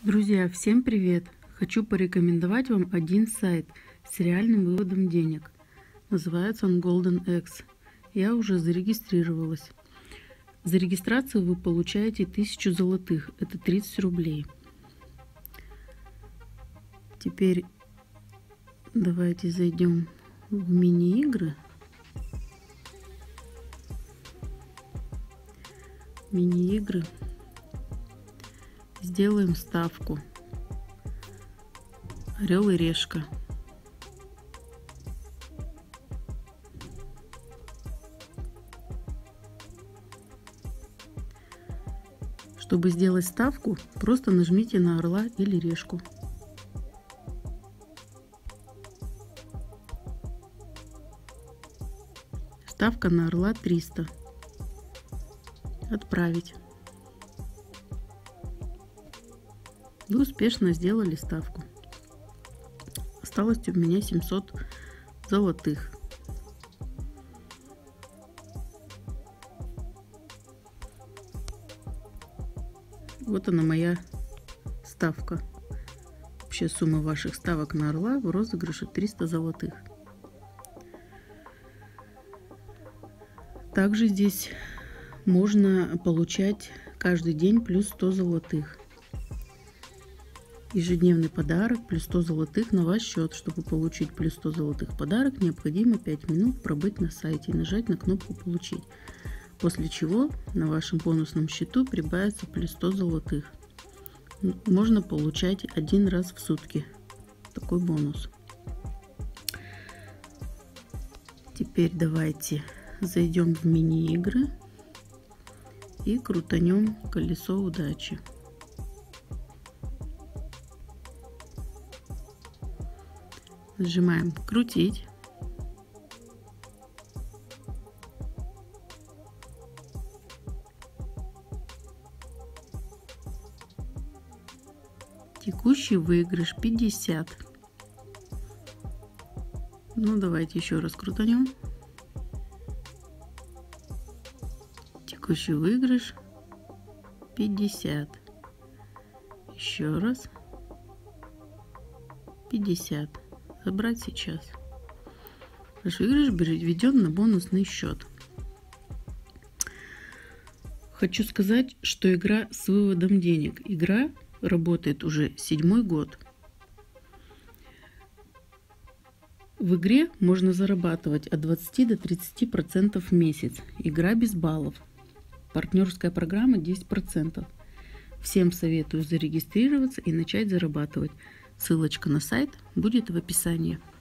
Друзья, всем привет! Хочу порекомендовать вам один сайт с реальным выводом денег. Называется он GoldenX. Я уже зарегистрировалась. За регистрацию вы получаете 1000 золотых. Это 30 рублей. Теперь давайте зайдем в мини-игры. Мини-игры. Сделаем ставку. Орел и решка. Чтобы сделать ставку, просто нажмите на орла или решку. Ставка на орла 300. Отправить. Вы успешно сделали ставку. Осталось у меня 700 золотых. Вот она, моя ставка. Общая сумма ваших ставок на орла в розыгрыше 300 золотых. Также здесь можно получать каждый день плюс 100 золотых. Ежедневный подарок плюс 100 золотых на ваш счет. Чтобы получить плюс 100 золотых подарок, необходимо 5 минут пробыть на сайте и нажать на кнопку «Получить». После чего на вашем бонусном счету прибавится плюс 100 золотых. Можно получать один раз в сутки такой бонус. Теперь давайте зайдем в мини-игры и крутанем колесо удачи. Нажимаем «Крутить». Текущий выигрыш 50. Ну, давайте еще раз крутанем. Текущий выигрыш 50. Еще раз. 50. Забрать сейчас. Ваш выигрыш переведен на бонусный счет. Хочу сказать, что игра с выводом денег. Игра работает уже 7-й год. В игре можно зарабатывать от 20 до 30% в месяц. Игра без баллов. Партнерская программа 10%. Всем советую зарегистрироваться и начать зарабатывать. Ссылочка на сайт будет в описании.